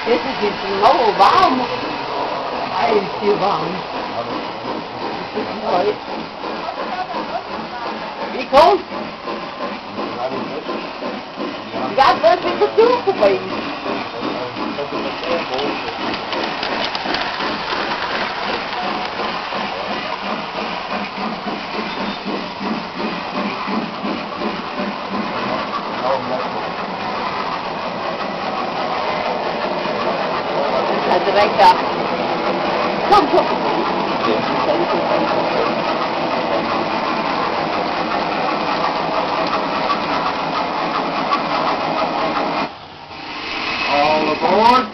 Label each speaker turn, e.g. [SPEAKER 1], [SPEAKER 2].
[SPEAKER 1] Das ist jetzt genau warm. Ist hier warm. Das ist neu. Wie kommt's? Ja, das ist versuchen bei ihm. Also direkt da. Komm, komm.
[SPEAKER 2] All aboard.